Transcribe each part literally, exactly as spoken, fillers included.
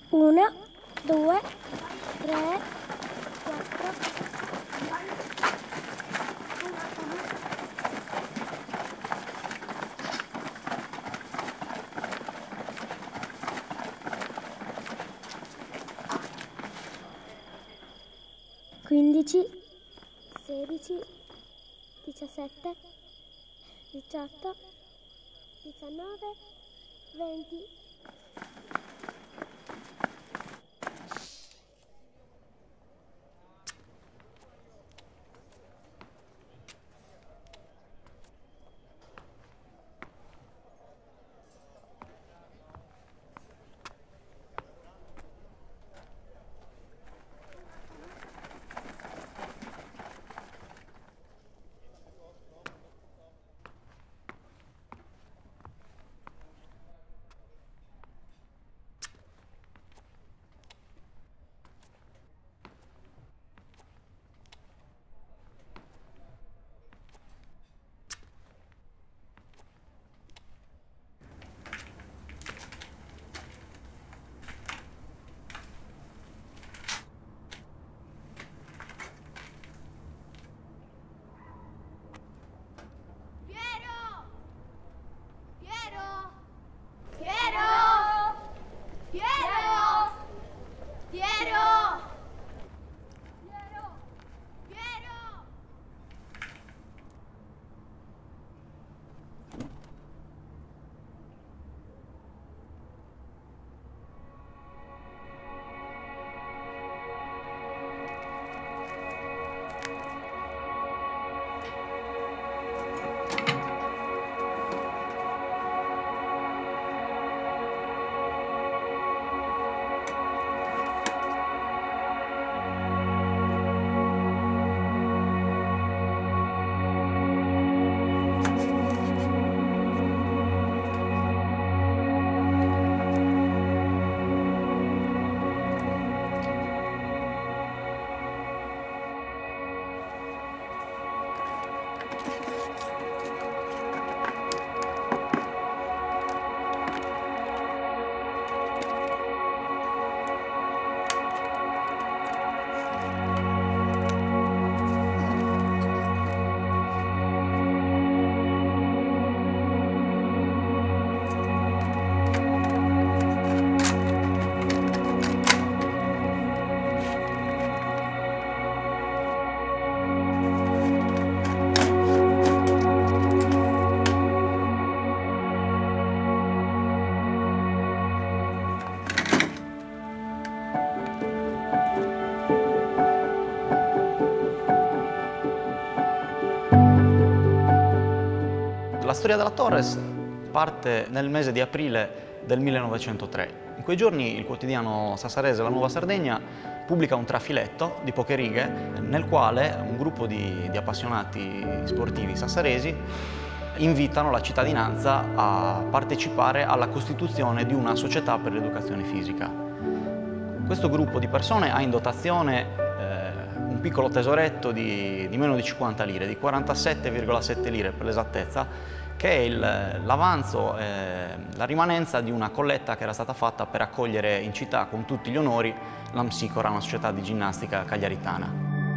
Uno, due, tre, quattro. quindici, sedici, diciassette, diciotto, diciannove, venti. La storia della Torres parte nel mese di aprile del millenovecentotre. In quei giorni il quotidiano sassarese La Nuova Sardegna pubblica un trafiletto di poche righe nel quale un gruppo di, di appassionati sportivi sassaresi invitano la cittadinanza a partecipare alla costituzione di una società per l'educazione fisica. Questo gruppo di persone ha in dotazione eh, un piccolo tesoretto di, di meno di cinquanta lire, di quarantasette virgola sette lire per l'esattezza, che è l'avanzo, eh, la rimanenza di una colletta che era stata fatta per accogliere in città con tutti gli onori l'Amsicora, una società di ginnastica cagliaritana.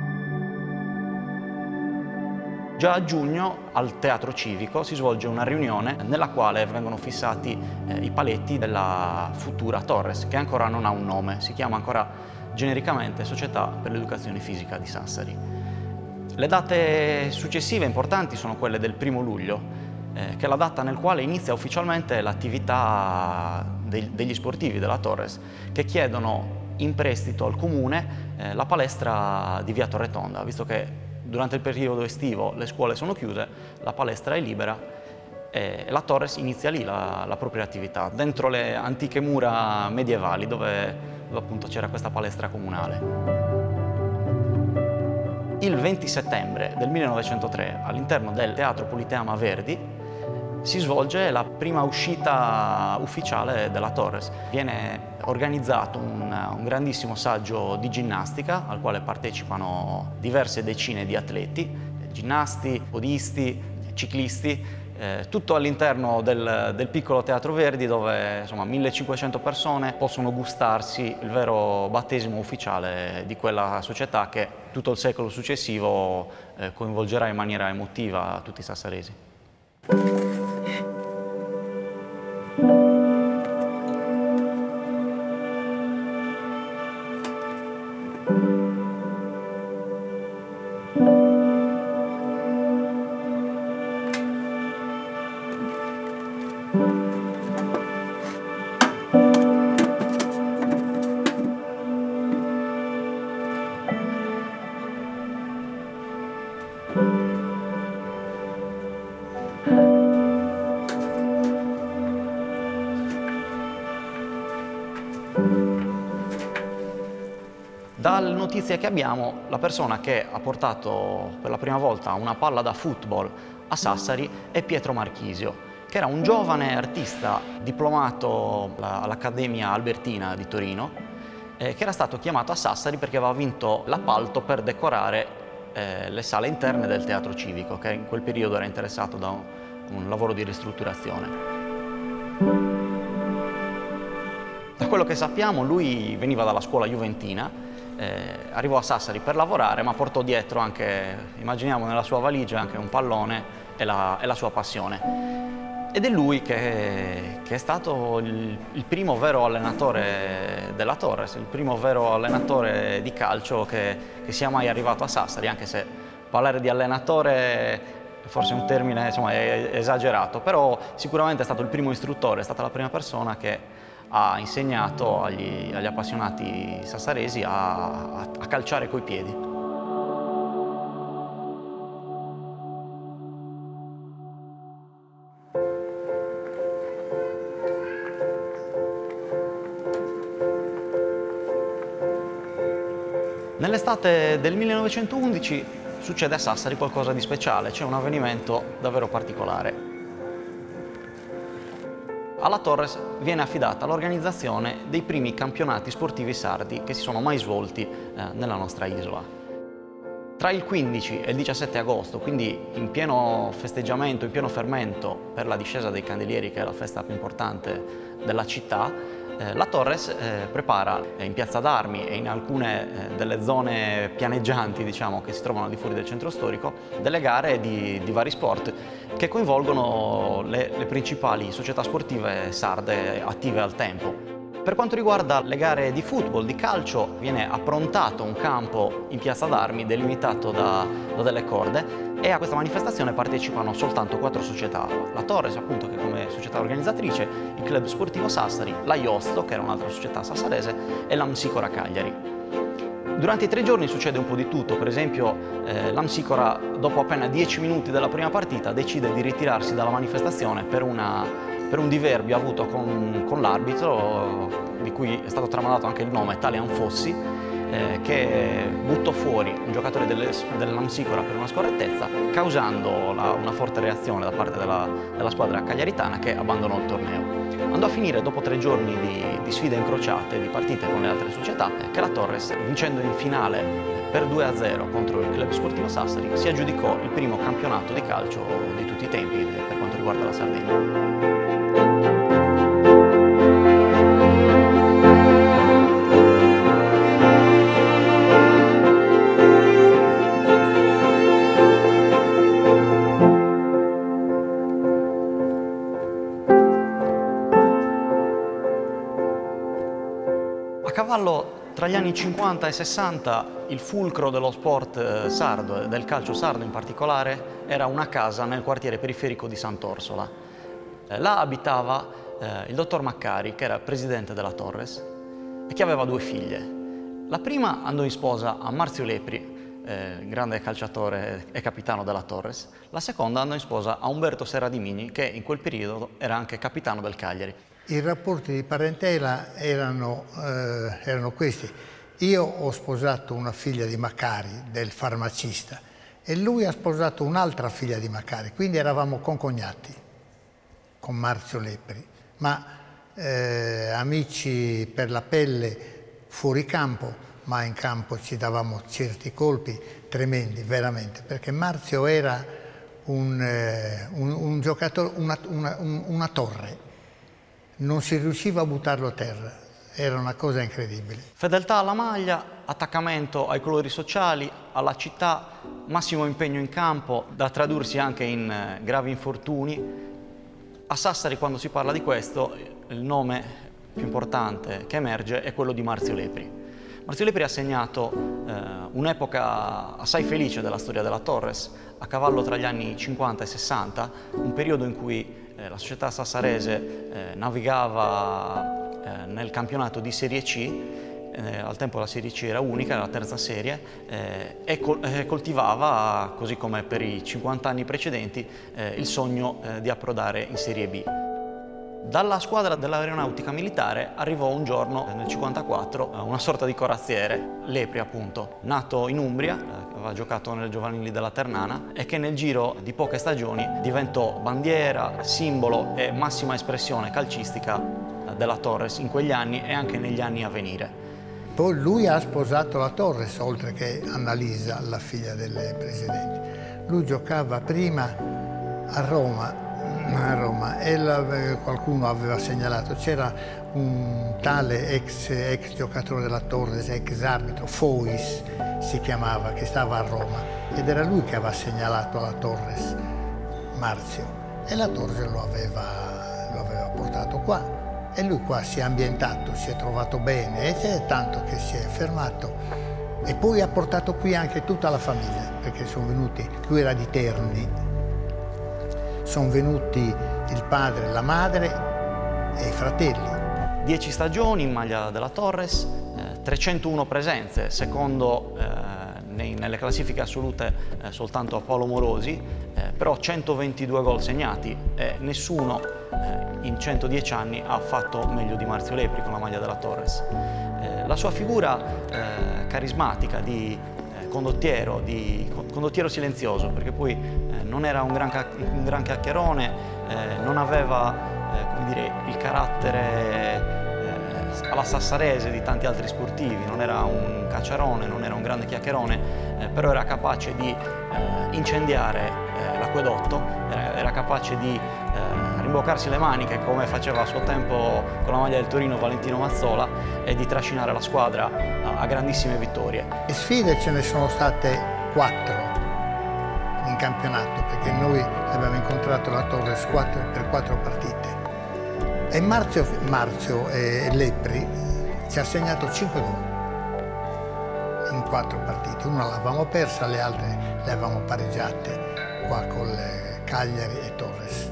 Già a giugno al Teatro Civico si svolge una riunione nella quale vengono fissati eh, i paletti della futura Torres, che ancora non ha un nome, si chiama ancora genericamente Società per l'Educazione Fisica di Sassari. Le date successive importanti sono quelle del primo luglio, eh, che è la data nel quale inizia ufficialmente l'attività degli sportivi della Torres, che chiedono in prestito al comune eh, la palestra di Via Torretonda, visto che durante il periodo estivo le scuole sono chiuse, la palestra è libera e la Torres inizia lì la, la propria attività, dentro le antiche mura medievali dove, dove appunto c'era questa palestra comunale. Il venti settembre del millenovecentotre, all'interno del Teatro Politeama Verdi, si svolge la prima uscita ufficiale della Torres. Viene organizzato un, un grandissimo saggio di ginnastica al quale partecipano diverse decine di atleti, ginnasti, podisti, ciclisti, Eh, tutto all'interno del, del piccolo Teatro Verdi, dove insomma millecinquecento persone possono gustarsi il vero battesimo ufficiale di quella società che tutto il secolo successivo eh, coinvolgerà in maniera emotiva tutti i sassaresi. Dalle notizie che abbiamo, la persona che ha portato per la prima volta una palla da football a Sassari è Pietro Marchisio, che era un giovane artista diplomato all'Accademia Albertina di Torino, eh, che era stato chiamato a Sassari perché aveva vinto l'appalto per decorare eh, le sale interne del Teatro Civico, che in quel periodo era interessato da un, un lavoro di ristrutturazione. Da quello che sappiamo, lui veniva dalla scuola juventina. Eh, arrivò a Sassari per lavorare, ma portò dietro anche, immaginiamo nella sua valigia, anche un pallone e la, e la sua passione. Ed è lui che, che è stato il, il primo vero allenatore della Torres, il primo vero allenatore di calcio che, che sia mai arrivato a Sassari, anche se parlare di allenatore è forse un termine insomma, è esagerato, però sicuramente è stato il primo istruttore, è stata la prima persona che ha insegnato agli, agli appassionati sassaresi a, a, a calciare coi piedi. Nell'estate del millenovecentoundici succede a Sassari qualcosa di speciale, c'è un avvenimento davvero particolare. Alla Torres viene affidata l'organizzazione dei primi campionati sportivi sardi che si sono mai svolti eh, nella nostra isola. Tra il quindici e il diciassette agosto, quindi in pieno festeggiamento, in pieno fermento per la discesa dei Candelieri, che è la festa più importante della città, eh, la Torres eh, prepara eh, in Piazza d'Armi e in alcune eh, delle zone pianeggianti, diciamo, che si trovano al di fuori del centro storico, delle gare di, di vari sport che coinvolgono le, le principali società sportive sarde attive al tempo. Per quanto riguarda le gare di football, di calcio, viene approntato un campo in Piazza d'Armi delimitato da, da delle corde, e a questa manifestazione partecipano soltanto quattro società: la Torres, appunto, che come società organizzatrice, il Club Sportivo Sassari, la Iosto, che era un'altra società sassarese, e l'Amsicora Cagliari. Durante i tre giorni succede un po' di tutto. Per esempio eh, l'Amsicora, dopo appena dieci minuti della prima partita, decide di ritirarsi dalla manifestazione per, una, per un diverbio avuto con, con l'arbitro, di cui è stato tramandato anche il nome, Talian Fossi, eh, che buttò fuori un giocatore dell'Amsicora per una scorrettezza, causando la, una forte reazione da parte della, della squadra cagliaritana, che abbandonò il torneo. Andò a finire, dopo tre giorni di, di sfide incrociate, di partite con le altre società, che la Torres, vincendo in finale per due a zero contro il Club Sportivo Sassari, si aggiudicò il primo campionato di calcio di tutti i tempi per quanto riguarda la Sardegna. A cavallo tra gli anni cinquanta e sessanta il fulcro dello sport sardo e del calcio sardo in particolare era una casa nel quartiere periferico di Sant'Orsola. Là abitava eh, il dottor Maccari, che era il presidente della Torres e che aveva due figlie. La prima andò in sposa a Marzio Lepri, eh, grande calciatore e capitano della Torres. La seconda andò in sposa a Umberto Serradimini, che in quel periodo era anche capitano del Cagliari. I rapporti di parentela erano, eh, erano questi. Io ho sposato una figlia di Maccari, del farmacista, e lui ha sposato un'altra figlia di Maccari, quindi eravamo concognati con Marzio Lepri, ma eh, amici per la pelle fuori campo, ma in campo ci davamo certi colpi tremendi, veramente, perché Marzio era un, eh, un, un giocatore, una, una, un, una torre, non si riusciva a buttarlo a terra, era una cosa incredibile. Fedeltà alla maglia, attaccamento ai colori sociali, alla città, massimo impegno in campo, da tradursi anche in eh, gravi infortuni. A Sassari, quando si parla di questo, il nome più importante che emerge è quello di Marzio Lepri. Marzio Lepri ha segnato eh, un'epoca assai felice della storia della Torres, a cavallo tra gli anni cinquanta e sessanta, un periodo in cui eh, la società sassarese eh, navigava eh, nel campionato di Serie C, eh, al tempo la Serie C era unica, era la terza serie, eh, e, col e coltivava, così come per i cinquanta anni precedenti, eh, il sogno eh, di approdare in Serie B. Dalla squadra dell'aeronautica militare arrivò un giorno, nel cinquantaquattro, una sorta di corazziere, Lepri appunto, nato in Umbria, che aveva giocato nelle giovanili della Ternana e che nel giro di poche stagioni diventò bandiera, simbolo e massima espressione calcistica della Torres in quegli anni e anche negli anni a venire. Poi lui ha sposato la Torres, oltre che Annalisa, la figlia del presidente. Lui giocava prima a Roma, a Roma e la, qualcuno aveva segnalato, c'era un tale ex, ex giocatore della Torres, ex arbitro, Fois si chiamava, che stava a Roma ed era lui che aveva segnalato alla Torres Marzio e la Torres lo aveva, lo aveva portato qua e lui qua si è ambientato, si è trovato bene e c'è tanto che si è fermato e poi ha portato qui anche tutta la famiglia perché sono venuti, lui era di Terni. Sono venuti il padre, la madre e i fratelli. Dieci stagioni in maglia della Torres, eh, trecentouno presenze, secondo eh, nei, nelle classifiche assolute eh, soltanto a Paolo Morosi, eh, però centoventidue gol segnati e nessuno eh, in centodieci anni ha fatto meglio di Marzio Lepri con la maglia della Torres. Eh, la sua figura eh, carismatica di condottiero, di condottiero silenzioso, perché poi eh, non era un gran, un gran chiacchierone, eh, non aveva eh, come dire, il carattere eh, alla sassarese di tanti altri sportivi, non era un cacciarone, non era un grande chiacchierone, eh, però era capace di eh, incendiare eh, l'acquedotto, era, era capace di eh, rimboccarsi le maniche come faceva a suo tempo con la maglia del Torino Valentino Mazzola e di trascinare la squadra a, a grandissime vittorie. Le sfide ce ne sono state quattro in campionato perché noi abbiamo incontrato la Torres quattro, per quattro partite e Marzio, Marzio e Lepri ci ha segnato cinque gol in quattro partite, una l'avevamo persa, le altre le avevamo pareggiate qua con Cagliari e Torres.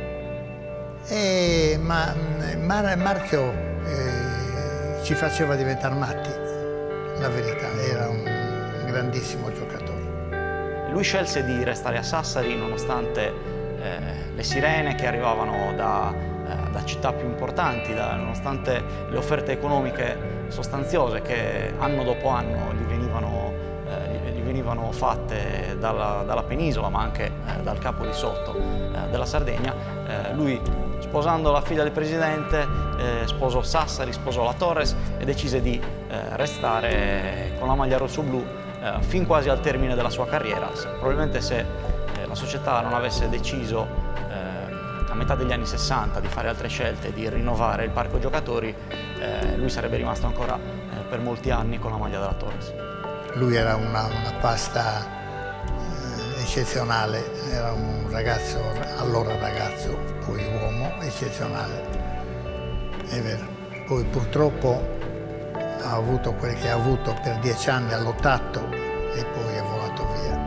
E, ma Mar Marzio eh, ci faceva diventare matti, la verità, era un grandissimo giocatore. Lui scelse di restare a Sassari nonostante eh, le sirene che arrivavano da, eh, da città più importanti, da, nonostante le offerte economiche sostanziose che anno dopo anno gli venivano, eh, gli venivano fatte dalla, dalla penisola ma anche eh, dal capo di sotto eh, della Sardegna. Eh, lui Sposando la figlia del presidente, eh, sposò Sassari, sposò la Torres e decise di eh, restare con la maglia rossoblu eh, fin quasi al termine della sua carriera. Probabilmente se eh, la società non avesse deciso eh, a metà degli anni sessanta di fare altre scelte, di rinnovare il parco giocatori, eh, lui sarebbe rimasto ancora eh, per molti anni con la maglia della Torres. Lui era una, una pasta eh, eccezionale, era un ragazzo, allora ragazzo, poi uomo, eccezionale, è vero. Poi purtroppo ha avuto quel che ha avuto per dieci anni, ha lottato e poi è volato via.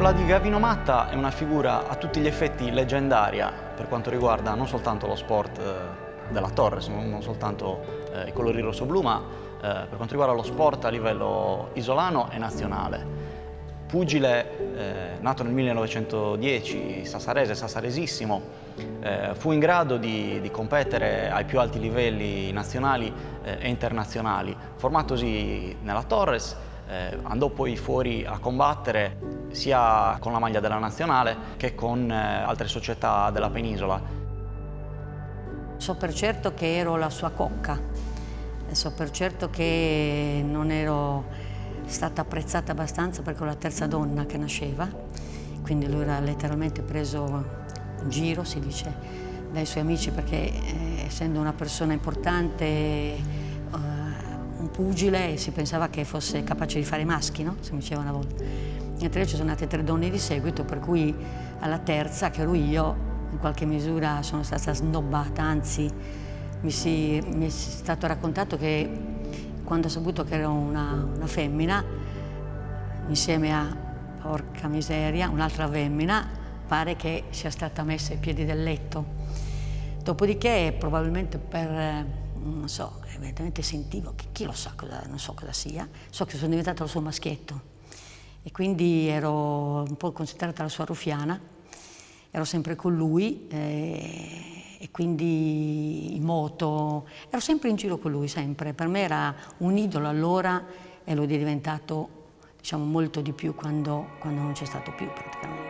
Quella di Gavino Matta è una figura a tutti gli effetti leggendaria per quanto riguarda non soltanto lo sport eh, della Torres, non soltanto eh, i colori rosso-blu, ma eh, per quanto riguarda lo sport a livello isolano e nazionale. Pugile, eh, nato nel millenovecentodieci, sassarese, sassaresissimo, eh, fu in grado di, di competere ai più alti livelli nazionali eh, e internazionali. Formatosi nella Torres, eh, andò poi fuori a combattere sia con la maglia della nazionale che con eh, altre società della penisola. So per certo che ero la sua cocca, so per certo che non ero stata apprezzata abbastanza perché ero la terza donna che nasceva, quindi lui era letteralmente preso in giro, si dice, dai suoi amici perché eh, essendo una persona importante, eh, un pugile, si pensava che fosse capace di fare i maschi, no? Si diceva una volta. Mentre ci sono nate tre donne di seguito, per cui alla terza, che ero io, in qualche misura sono stata snobbata, anzi mi, si, mi è stato raccontato che quando ho saputo che ero una, una femmina, insieme a, porca miseria, un'altra femmina, pare che sia stata messa ai piedi del letto. Dopodiché, probabilmente per, non so, evidentemente sentivo, che chi lo sa cosa, non so cosa sia, so che sono diventata il suo maschietto. E quindi ero un po' considerata la sua ruffiana, ero sempre con lui. Eh, E quindi in moto, ero sempre in giro con lui, sempre. Per me era un idolo allora e lo è diventato, diciamo, molto di più quando, quando non c'è stato più praticamente.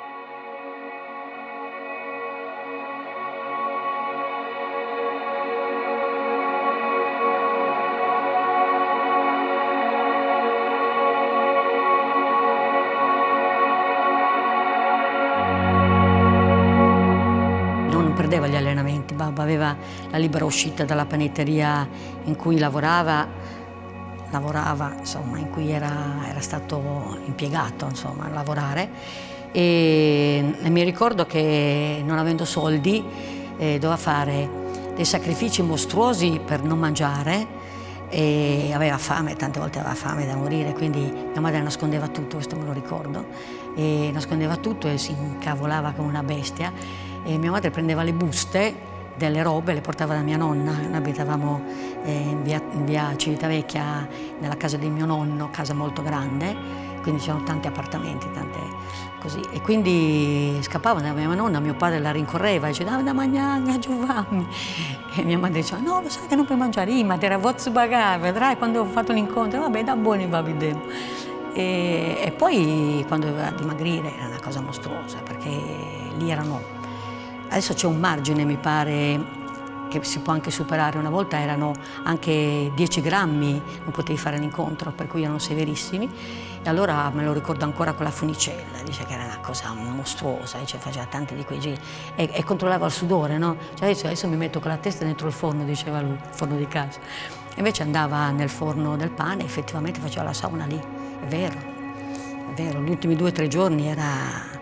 Perdeva gli allenamenti, Babbo aveva la libera uscita dalla panetteria in cui lavorava, lavorava insomma, in cui era, era stato impiegato insomma, a lavorare e, e mi ricordo che non avendo soldi eh, doveva fare dei sacrifici mostruosi per non mangiare e aveva fame, tante volte aveva fame da morire, quindi mia madre nascondeva tutto, questo me lo ricordo, e nascondeva tutto e si incavolava come una bestia. E mia madre prendeva le buste delle robe, le portava da mia nonna, noi abitavamo eh, in, via, in via Civitavecchia nella casa di mio nonno, casa molto grande, quindi c'erano tanti appartamenti, tante così. E quindi scappavano da mia nonna, mio padre la rincorreva e diceva dammi da mangiare, Giovanni. E mia madre diceva no, lo sai che non puoi mangiare, io, ma te la voglio pagare, vedrai quando ho fatto l'incontro, vabbè da buoni va vedemo. E, e poi quando doveva dimagrire era una cosa mostruosa, perché lì erano... Adesso c'è un margine, mi pare, che si può anche superare. Una volta erano anche dieci grammi, non potevi fare l'incontro, per cui erano severissimi. E allora me lo ricordo ancora con la funicella, dice che era una cosa mostruosa, e cioè faceva tanti di quei giri. E, e controllava il sudore, no? Cioè adesso, adesso mi metto con la testa dentro il forno, diceva lui, il forno di casa. E invece andava nel forno del pane, effettivamente faceva la sauna lì. È vero, è vero, gli ultimi due o tre giorni era...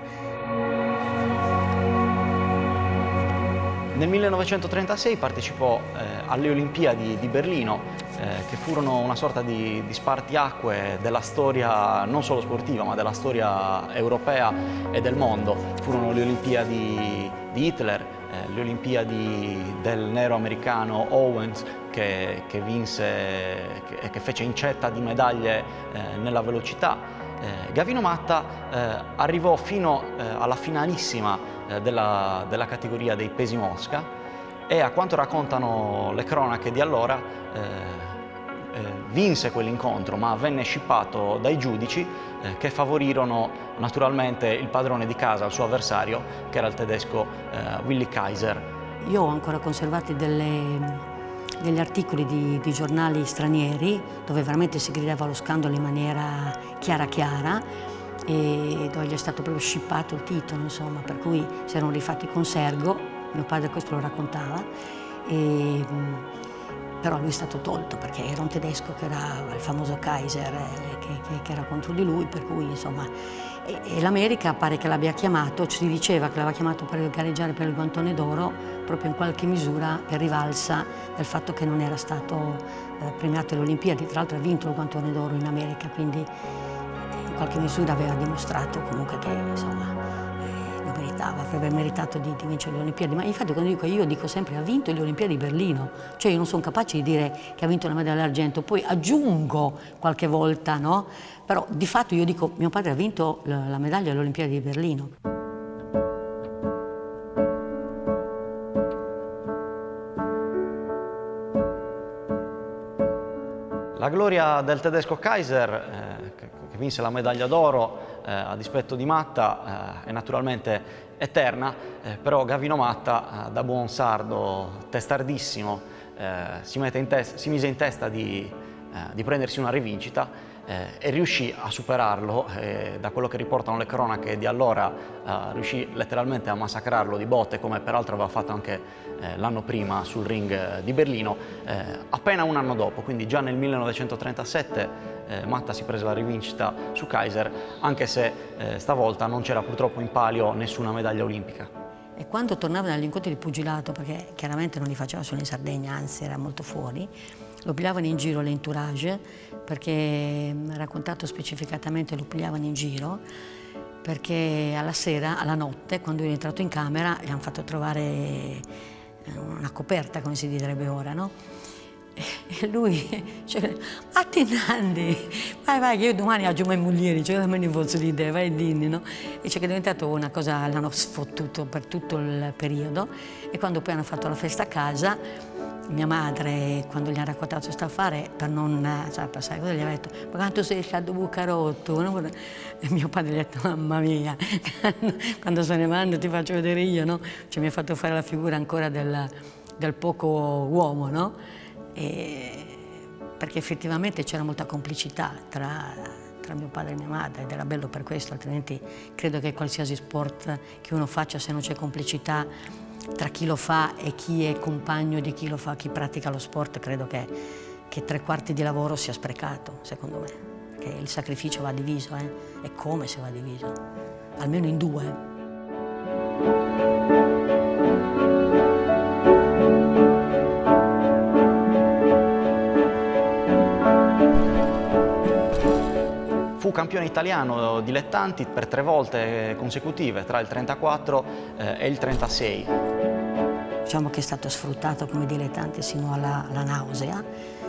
Nel millenovecentotrentasei partecipò eh, alle Olimpiadi di Berlino, eh, che furono una sorta di, di spartiacque della storia non solo sportiva, ma della storia europea e del mondo. Furono le Olimpiadi di Hitler, eh, le Olimpiadi del nero americano Owens, che, che vinse e che, che fece incetta di medaglie eh, nella velocità. Eh, Gavino Matta eh, arrivò fino eh, alla finalissima Della, della categoria dei pesi mosca e, a quanto raccontano le cronache di allora, eh, eh, vinse quell'incontro, ma venne scippato dai giudici eh, che favorirono naturalmente il padrone di casa, il suo avversario, che era il tedesco eh, Willi Kaiser. Io ho ancora conservati delle, degli articoli di, di giornali stranieri dove veramente si gridava lo scandalo in maniera chiara chiara, e dove gli è stato proprio scippato il titolo, insomma, per cui si erano rifatti con Sergo, mio padre questo lo raccontava, e, però lui è stato tolto perché era un tedesco che era il famoso Kaiser eh, che, che, che era contro di lui, per cui insomma, e, e l'America pare che l'abbia chiamato, ci diceva che l'aveva chiamato per gareggiare per il guantone d'oro, proprio in qualche misura per rivalsa del fatto che non era stato eh, premiato alle Olimpiadi, tra l'altro ha vinto il guantone d'oro in America, quindi in qualche misura aveva dimostrato comunque che insomma eh, lo meritava, avrebbe meritato di, di vincere le Olimpiadi. Ma infatti quando dico io dico sempre ha vinto le Olimpiadi di Berlino, cioè io non sono capace di dire che ha vinto la medaglia d'argento, poi aggiungo qualche volta, no? Però di fatto io dico mio padre ha vinto la, la medaglia alle Olimpiadi di Berlino. La gloria del tedesco Kaiser, eh, che, che vinse la medaglia d'oro eh, a dispetto di Matta, eh, è naturalmente eterna, eh, però Gavino Matta, eh, da buon sardo, testardissimo, eh, si, mette in si mise in testa di, eh, di prendersi una rivincita eh, e riuscì a superarlo. Eh, da quello che riportano le cronache di allora, eh, riuscì letteralmente a massacrarlo di botte, come peraltro aveva fatto anche Eh, l'anno prima sul ring eh, di Berlino, eh, appena un anno dopo, quindi già nel millenovecentotrentasette eh, Matta si prese la rivincita su Kaiser, anche se eh, stavolta non c'era purtroppo in palio nessuna medaglia olimpica. E quando tornava dagli incontri di pugilato, perché chiaramente non li faceva solo in Sardegna, anzi era molto fuori, lo pigliavano in giro l'entourage, perché raccontato specificatamente lo pigliavano in giro, perché alla sera, alla notte, quando è entrato in camera, gli hanno fatto trovare una coperta, come si direbbe ora, no? E lui, cioè, attenandi, vai, vai, che io domani aggiungo i moglieri, cioè, me ne posso l'idea, vai, dinni, no? E c'è che è diventato una cosa, l'hanno sfottuto per tutto il periodo, e quando poi hanno fatto la festa a casa, mia madre, quando gli ha raccontato questo affare, per non, cioè, per sai cosa, gli ha detto, ma quanto sei stato bucarotto, no? E mio padre gli ha detto, mamma mia, quando se ne vanno ti faccio vedere io, no? Cioè, mi ha fatto fare la figura ancora del, del poco uomo, no? E, perché effettivamente c'era molta complicità tra, tra mio padre e mia madre, ed era bello per questo, altrimenti credo che qualsiasi sport che uno faccia, se non c'è complicità tra chi lo fa e chi è compagno di chi lo fa, chi pratica lo sport, credo che, che tre quarti di lavoro sia sprecato, secondo me. Perché il sacrificio va diviso, eh? E come se va diviso? Almeno in due. Fu campione italiano dilettanti per tre volte consecutive, tra il trentaquattro eh, e il trentasei. Diciamo che è stato sfruttato come dilettante sino alla, alla nausea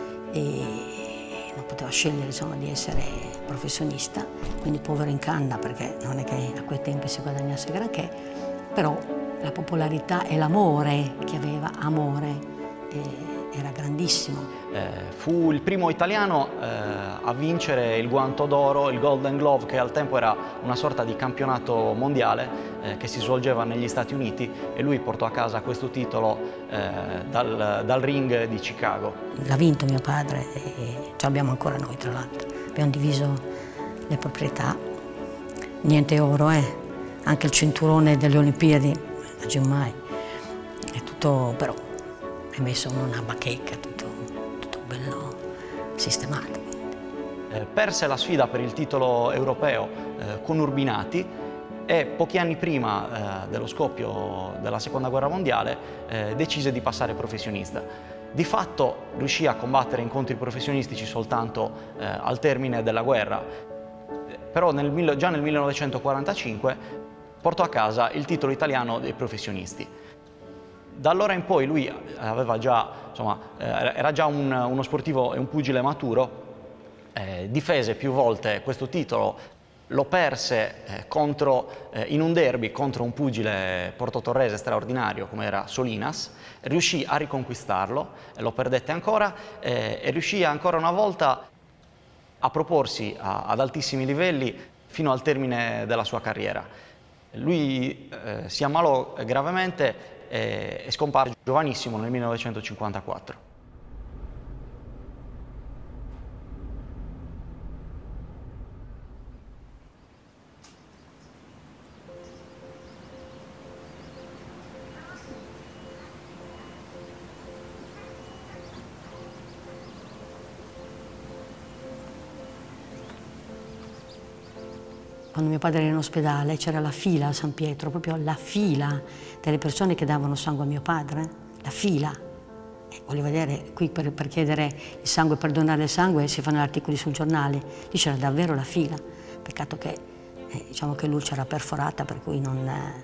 e non poteva scegliere, insomma, di essere professionista, quindi povero in canna, perché non è che a quei tempi si guadagnasse granché, però la popolarità e l'amore che aveva, amore, eh, era grandissimo. Eh, fu il primo italiano eh, a vincere il guanto d'oro, il Golden Glove, che al tempo era una sorta di campionato mondiale eh, che si svolgeva negli Stati Uniti, e lui portò a casa questo titolo eh, dal, dal ring di Chicago. L'ha vinto mio padre e ce l'abbiamo ancora noi, tra l'altro. Abbiamo diviso le proprietà, niente oro, eh. Anche il cinturone delle Olimpiadi, a Giammai, è tutto, però è messo in una bacheca, tutto, tutto bello sistemato. Eh, perse la sfida per il titolo europeo eh, con Urbinati, e pochi anni prima eh, dello scoppio della Seconda Guerra Mondiale eh, decise di passare professionista. Di fatto riuscì a combattere incontri professionistici soltanto eh, al termine della guerra, però nel, già nel millenovecentoquarantacinque portò a casa il titolo italiano dei professionisti. Da allora in poi lui aveva già, insomma, era già un, uno sportivo e un pugile maturo, eh, difese più volte questo titolo, lo perse eh, contro, eh, in un derby contro un pugile portotorrese straordinario come era Solinas, riuscì a riconquistarlo, lo perdette ancora eh, e riuscì ancora una volta a proporsi a, ad altissimi livelli fino al termine della sua carriera. Lui eh, si ammalò gravemente e scomparve giovanissimo nel millenovecentocinquantaquattro. Quando mio padre era in ospedale c'era la fila a San Pietro, proprio la fila delle persone che davano sangue a mio padre, la fila. E voglio vedere, qui per, per chiedere il sangue, per donare il sangue si fanno articoli sul giornale, lì c'era davvero la fila. Peccato che, eh, diciamo che l'ulcera era perforata, per cui non... Eh...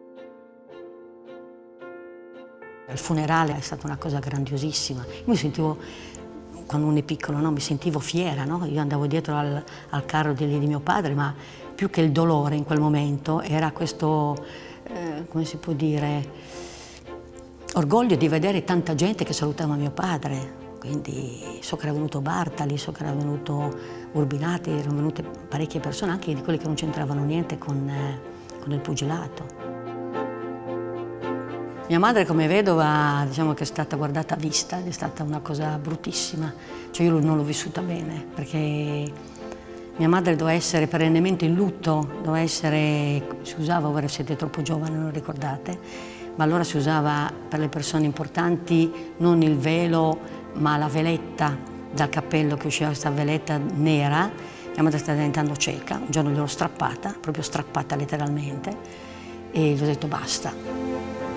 Il funerale è stata una cosa grandiosissima. Io mi sentivo, quando uno è piccolo, no? Mi sentivo fiera, no? Io andavo dietro al, al carro di, di mio padre, ma più che il dolore in quel momento era questo, eh, come si può dire, orgoglio di vedere tanta gente che salutava mio padre. Quindi so che era venuto Bartali, so che era venuto Urbinati, erano venute parecchie persone, anche di quelle che non c'entravano niente con, eh, con il pugilato. Mia madre come vedova, diciamo che è stata guardata a vista, è stata una cosa bruttissima. Cioè io non l'ho vissuta bene, perché mia madre doveva essere perennemente in lutto, doveva essere, si usava, ora siete troppo giovani, non ricordate, ma allora si usava per le persone importanti non il velo, ma la veletta dal cappello, che usciva questa veletta nera. Mia madre stava diventando cieca, un giorno gliel'ho strappata, proprio strappata letteralmente, e gli ho detto basta.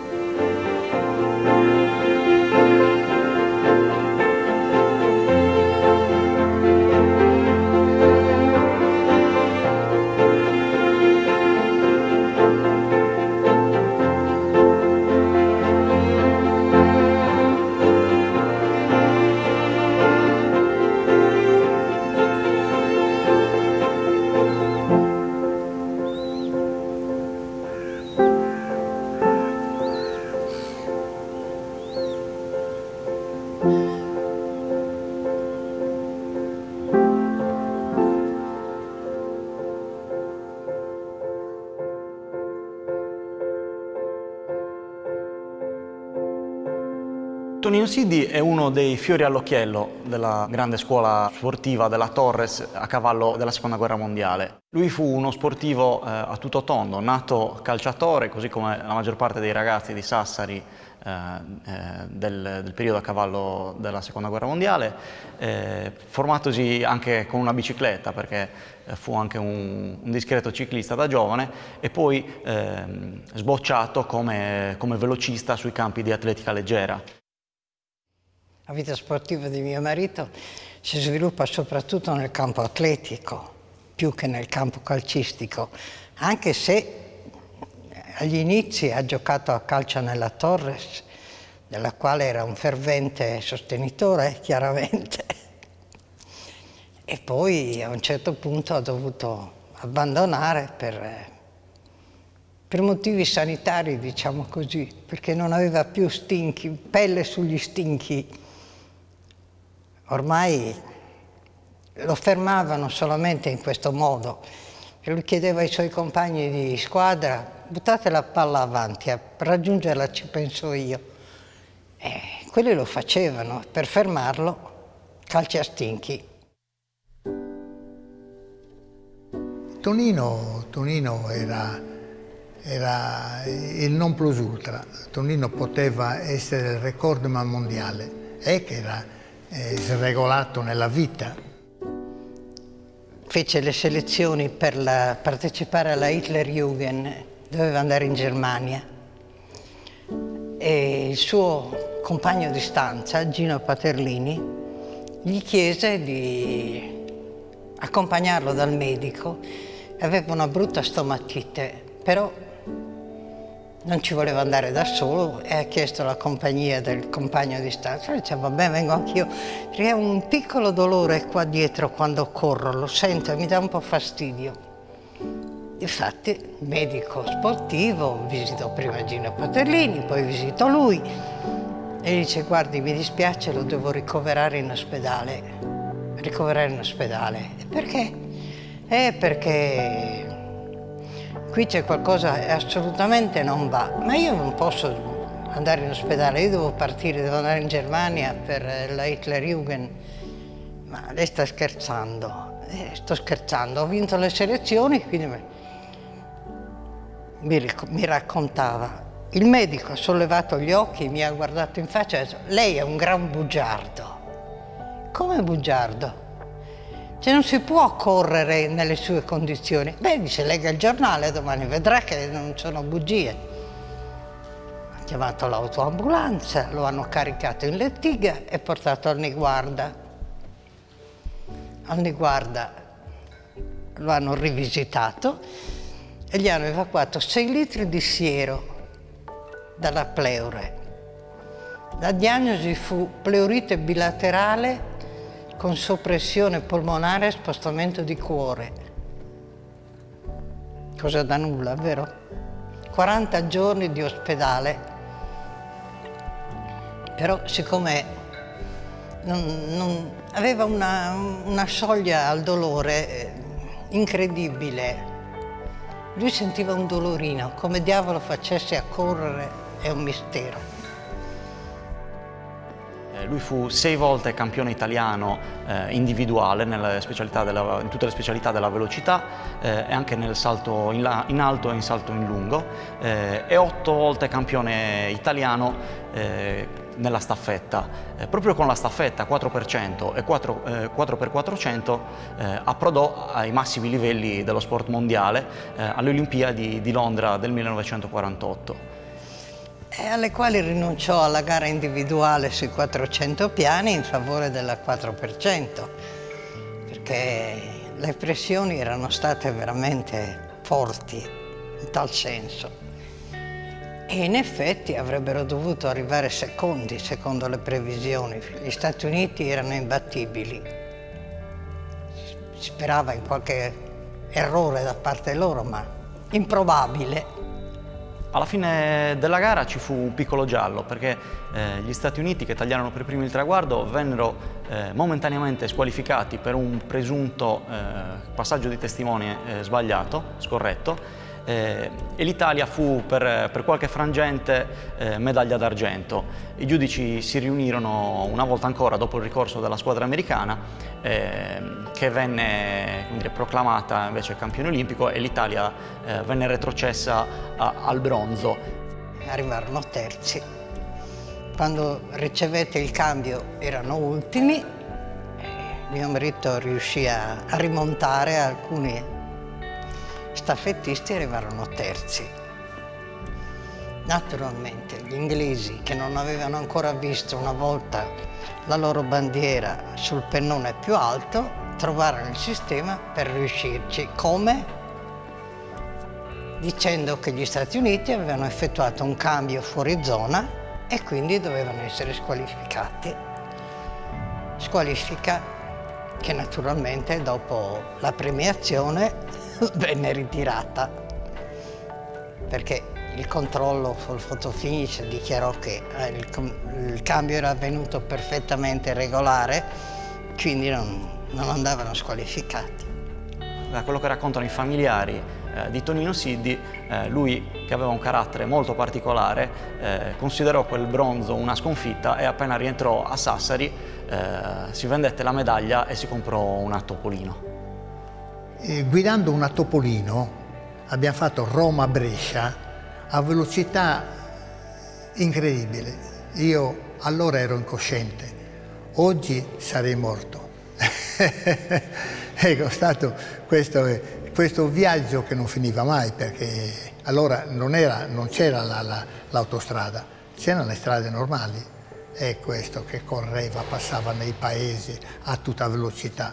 Tonino Siddi è uno dei fiori all'occhiello della grande scuola sportiva della Torres a cavallo della Seconda Guerra Mondiale. Lui fu uno sportivo eh, a tutto tondo, nato calciatore, così come la maggior parte dei ragazzi di Sassari eh, eh, del, del periodo a cavallo della Seconda Guerra Mondiale, eh, formatosi anche con una bicicletta, perché eh, fu anche un, un discreto ciclista da giovane, e poi eh, sbocciato come, come velocista sui campi di atletica leggera. La vita sportiva di mio marito si sviluppa soprattutto nel campo atletico, più che nel campo calcistico, anche se agli inizi ha giocato a calcio nella Torres, della quale era un fervente sostenitore, chiaramente. E poi a un certo punto ha dovuto abbandonare per, per motivi sanitari, diciamo così, perché non aveva più stinchi, pelle sugli stinchi. Ormai lo fermavano solamente in questo modo. E lui chiedeva ai suoi compagni di squadra: buttate la palla avanti, a raggiungerla ci penso io. E quelli lo facevano, per fermarlo, calci a stinchi. Tonino, Tonino era, era il non plus ultra. Tonino poteva essere il recordman mondiale, e che era eh, sregolato nella vita. Fece le selezioni per la, partecipare alla Hitlerjugend, doveva andare in Germania. E il suo compagno di stanza, Gino Paterlini, gli chiese di accompagnarlo dal medico. Aveva una brutta stomatite, però non ci voleva andare da solo e ha chiesto la compagnia del compagno di stanza. E diceva: vabbè, vengo anch'io, perché ho un piccolo dolore qua dietro quando corro, lo sento e mi dà un po' fastidio. Infatti il medico sportivo visitò prima Gino Paterlini, poi visitò lui e gli dice: guardi, mi dispiace, lo devo ricoverare in ospedale. Ricoverare in ospedale. E perché? Eh, perché qui c'è qualcosa che assolutamente non va. Ma io non posso andare in ospedale, io devo partire, devo andare in Germania per la Hitlerjugend. Ma lei sta scherzando? Eh, sto scherzando, ho vinto le selezioni, quindi mi, mi raccontava. Il medico ha sollevato gli occhi, mi ha guardato in faccia e ha detto: lei è un gran bugiardo. Come bugiardo? Cioè non si può correre nelle sue condizioni. Beh, dice, legga il giornale domani, vedrà che non sono bugie. Ha chiamato l'autoambulanza, lo hanno caricato in lettiga e portato al Niguarda. Al Niguarda lo hanno rivisitato e gli hanno evacuato sei litri di siero dalla pleure. La diagnosi fu pleurite bilaterale con soppressione polmonare e spostamento di cuore. Cosa da nulla, vero? quaranta giorni di ospedale. Però siccome non, non, aveva una, una soglia al dolore incredibile, lui sentiva un dolorino, come diavolo facesse a correre è un mistero. Lui fu sei volte campione italiano eh, individuale nelle specialità della, in tutte le specialità della velocità eh, e anche nel salto in, la, in alto e in salto in lungo eh, e otto volte campione italiano eh, nella staffetta. Eh, proprio con la staffetta quattro per cento e quattro per quattrocento eh, approdò ai massimi livelli dello sport mondiale eh, alle Olimpiadi di Londra del millenovecentoquarantotto. E alle quali rinunciò alla gara individuale sui quattrocento piani in favore della quattro per cento, perché le pressioni erano state veramente forti in tal senso. E in effetti avrebbero dovuto arrivare secondi, secondo le previsioni. Gli Stati Uniti erano imbattibili. Si sperava in qualche errore da parte loro, ma improbabile. Alla fine della gara ci fu un piccolo giallo perché eh, gli Stati Uniti, che tagliarono per primi il traguardo, vennero eh, momentaneamente squalificati per un presunto eh, passaggio di testimoni eh, sbagliato, scorretto, eh, e l'Italia fu per, per qualche frangente eh, medaglia d'argento. I giudici si riunirono una volta ancora dopo il ricorso della squadra americana eh, che venne, come dire, proclamata invece campione olimpico e l'Italia eh, venne retrocessa a, al bronzo. Arrivarono terzi. Quando ricevette il cambio erano ultimi. Mio marito riuscì a, a rimontare, alcuni staffettisti arrivarono terzi. Naturalmente gli inglesi, che non avevano ancora visto una volta la loro bandiera sul pennone più alto, trovarono il sistema per riuscirci. Come? Dicendo che gli Stati Uniti avevano effettuato un cambio fuori zona e quindi dovevano essere squalificati. Squalifica che naturalmente dopo la premiazione venne ritirata, perché il controllo sul fotofinish dichiarò che il, il cambio era avvenuto perfettamente regolare, quindi non, non andavano squalificati. Da quello che raccontano i familiari eh, di Tonino Siddi, eh, lui, che aveva un carattere molto particolare, eh, considerò quel bronzo una sconfitta e appena rientrò a Sassari eh, si vendette la medaglia e si comprò un Topolino. E guidando un Topolino abbiamo fatto Roma-Brescia a velocità incredibile. Io allora ero incosciente, oggi sarei morto. Ecco, stato questo, questo viaggio che non finiva mai, perché allora non c'era l'autostrada, c'erano le strade normali. È questo che correva, passava nei paesi a tutta velocità.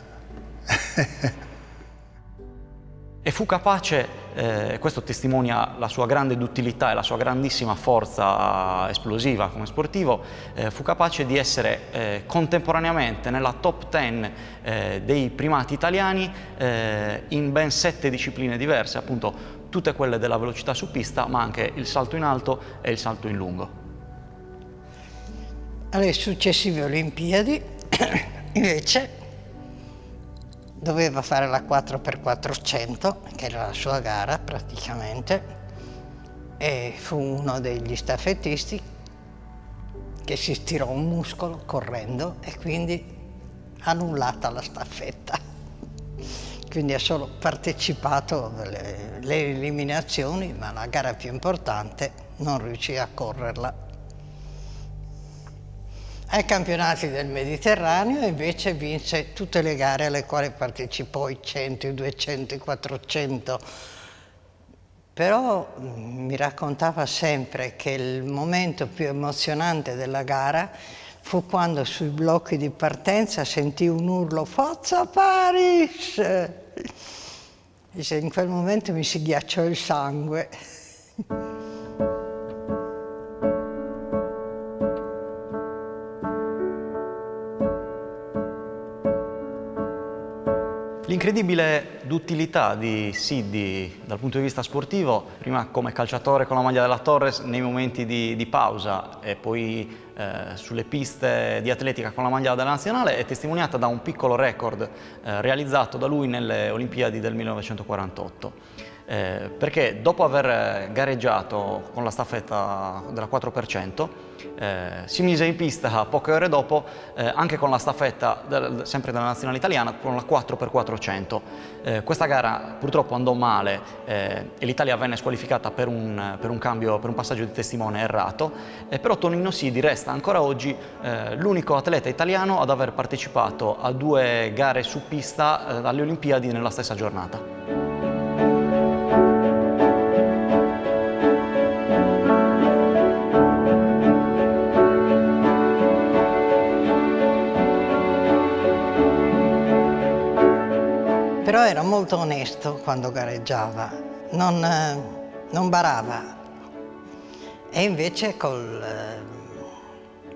E fu capace, eh, questo testimonia la sua grande duttilità e la sua grandissima forza esplosiva come sportivo, eh, fu capace di essere eh, contemporaneamente nella top ten eh, dei primati italiani eh, in ben sette discipline diverse, appunto tutte quelle della velocità su pista, ma anche il salto in alto e il salto in lungo. Alle successive Olimpiadi, invece, doveva fare la quattro per quattrocento, che era la sua gara praticamente, e fu uno degli staffettisti che si stirò un muscolo correndo e quindi annullata la staffetta. Quindi ha solo partecipato alle, alle eliminazioni, ma la gara più importante non riuscì a correrla. Ai campionati del Mediterraneo invece vinse tutte le gare alle quali partecipò, i cento, i duecento, i quattrocento. Però mi raccontava sempre che il momento più emozionante della gara fu quando sui blocchi di partenza sentì un urlo «Forza Paris!» Dice, in quel momento mi si ghiacciò il sangue. L'incredibile duttilità di Siddi dal punto di vista sportivo, prima come calciatore con la maglia della Torres nei momenti di, di pausa e poi eh, sulle piste di atletica con la maglia della nazionale, è testimoniata da un piccolo record eh, realizzato da lui nelle Olimpiadi del millenovecentoquarantotto. Eh, perché dopo aver gareggiato con la staffetta della quattro per cento eh, si mise in pista poche ore dopo eh, anche con la staffetta del, sempre della nazionale italiana con la quattro per quattrocento. Eh, questa gara purtroppo andò male eh, e l'Italia venne squalificata per un, per un cambio, per un passaggio di testimone errato, eh, però Tonino Siddi resta ancora oggi eh, l'unico atleta italiano ad aver partecipato a due gare su pista eh, alle Olimpiadi nella stessa giornata. Però era molto onesto quando gareggiava, non, eh, non barava. E invece col, eh,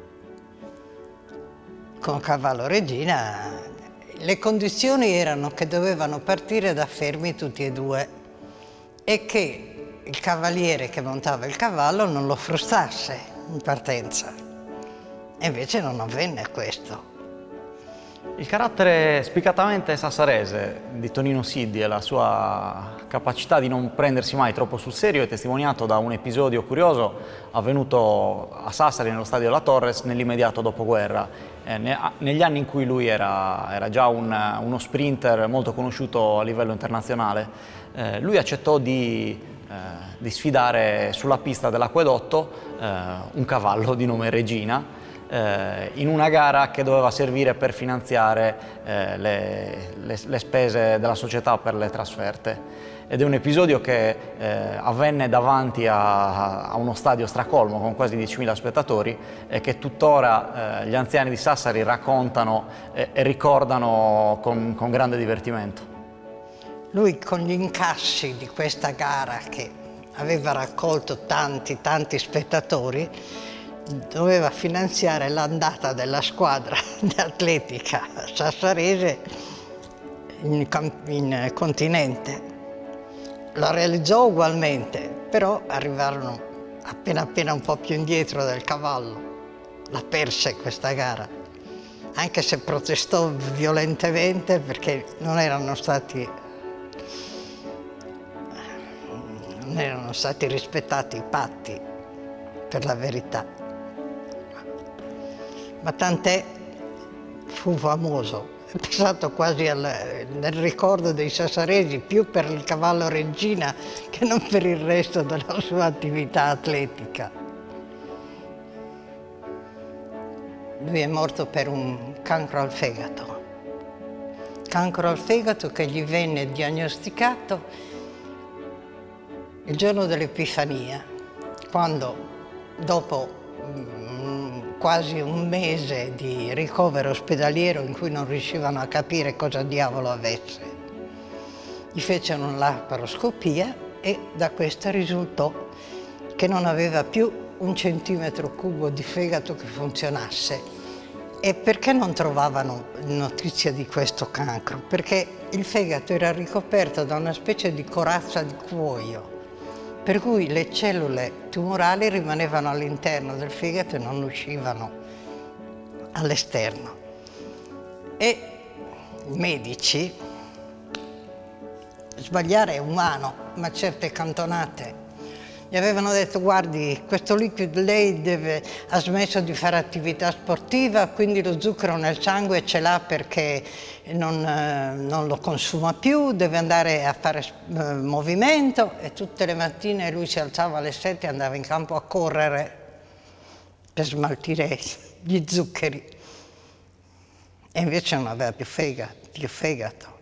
con Cavallo Regina le condizioni erano che dovevano partire da fermi tutti e due e che il cavaliere che montava il cavallo non lo frustasse in partenza. E invece non avvenne questo. Il carattere spiccatamente sassarese di Tonino Siddi e la sua capacità di non prendersi mai troppo sul serio è testimoniato da un episodio curioso avvenuto a Sassari, nello stadio La Torres, nell'immediato dopoguerra, eh, ne, negli anni in cui lui era, era già un, uno sprinter molto conosciuto a livello internazionale. Eh, lui accettò di, eh, di sfidare sulla pista dell'Acquedotto eh, un cavallo di nome Regina, Eh, in una gara che doveva servire per finanziare eh, le, le, le spese della società per le trasferte. Ed è un episodio che eh, avvenne davanti a, a uno stadio stracolmo con quasi diecimila spettatori e che tuttora eh, gli anziani di Sassari raccontano e, e ricordano con, con grande divertimento. Lui, con gli incassi di questa gara che aveva raccolto tanti, tanti spettatori, doveva finanziare l'andata della squadra di atletica sassarese in, in continente. Lo realizzò ugualmente, però arrivarono appena appena un po' più indietro del cavallo. La perse questa gara, anche se protestò violentemente perché non erano stati, non erano stati rispettati i patti, per la verità. Ma tant'è, fu famoso, è passato quasi al, nel ricordo dei sassaresi più per il cavallo Regina che non per il resto della sua attività atletica. Lui è morto per un cancro al fegato, cancro al fegato che gli venne diagnosticato il giorno dell'Epifania, quando dopo quasi un mese di ricovero ospedaliero in cui non riuscivano a capire cosa diavolo avesse, gli fecero una laparoscopia e da questa risultò che non aveva più un centimetro cubo di fegato che funzionasse. E perché non trovavano notizia di questo cancro? Perché il fegato era ricoperto da una specie di corazza di cuoio, per cui le cellule tumorali rimanevano all'interno del fegato e non uscivano all'esterno. E i medici, sbagliare è umano, ma certe cantonate, gli avevano detto: guardi, questo liquido lei deve, ha smesso di fare attività sportiva, quindi lo zucchero nel sangue ce l'ha perché non, eh, non lo consuma più, deve andare a fare eh, movimento. E tutte le mattine lui si alzava alle sette e andava in campo a correre per smaltire gli zuccheri. E invece non aveva più fegato. Più fegato.